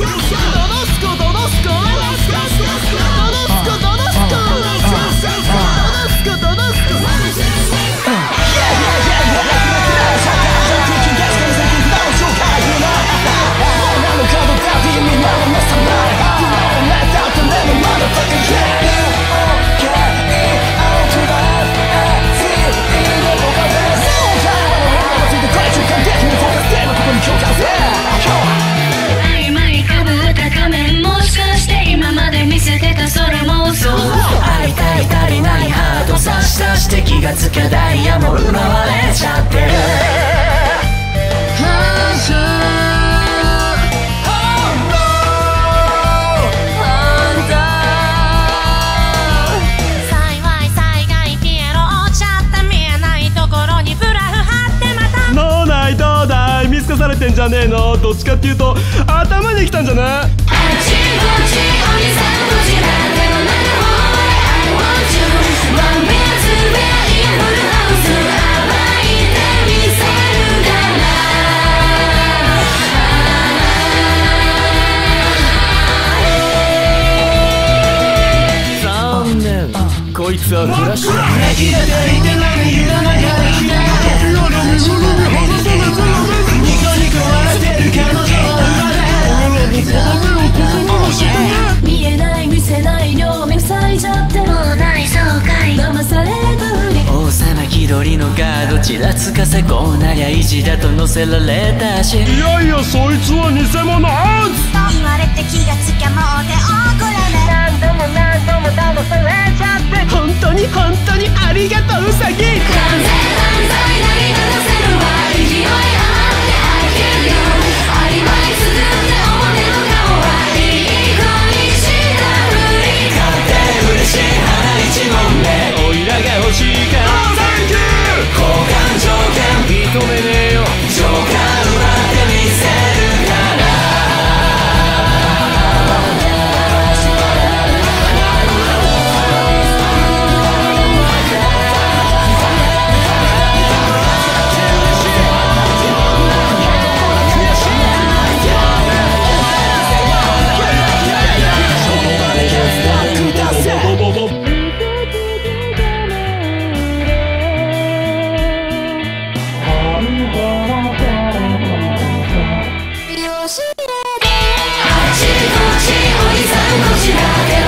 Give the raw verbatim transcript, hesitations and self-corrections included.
気がつけダイヤも奪われちゃってる。 幸い災害ピエロ落ちちゃった見えないところにフラフ張ってまた脳内どうだい見透かされてんじゃねえの。どっちかっていうと頭にきたんじゃない。 あっちこっちおじさんこちらでもなる方へ I want you One beer two beer in full house 暴いてみせるから残念こいつはフラッシュだ。 見えない見せない両目塞いじゃってもうない爽快騙されぶり王様気取りのガードちらつかせこうなりゃ意地だと乗せられたし、 いやいやそいつは偽物あずと言われて気がつきゃもう手遅れで何度も何度も騙されちゃって本当に本当にありがとうウサギ。 完全犯罪なり出せるわ勢いあってI can do アリバイ作って表の顔はいい子にしたふり勝手嬉しい花一問目おいらが欲しいから Thank you 交換条件認めねえよ条件奪ってみせるからあっちこっちおじさんこちらで